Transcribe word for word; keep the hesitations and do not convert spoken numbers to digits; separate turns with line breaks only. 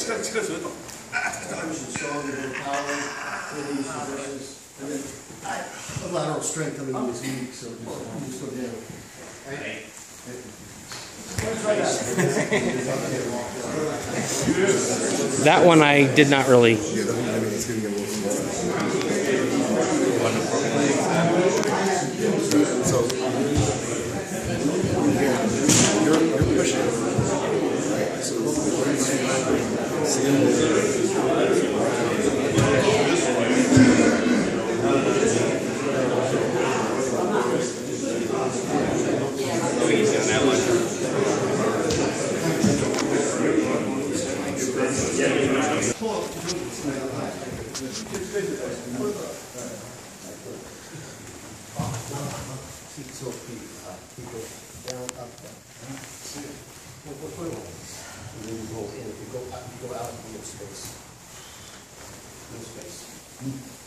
치가 치가 저랬다.
Pushing strong with the power, release the brushes, and then the lateral strength coming in is weak, so just, just go down. Right?
That one I did not really.
So you're, you're pushing, right? So
Feet so feet, uh, feet go down, up, down. What, what, what? And then you roll in. If you go up, you go out, no space. No space.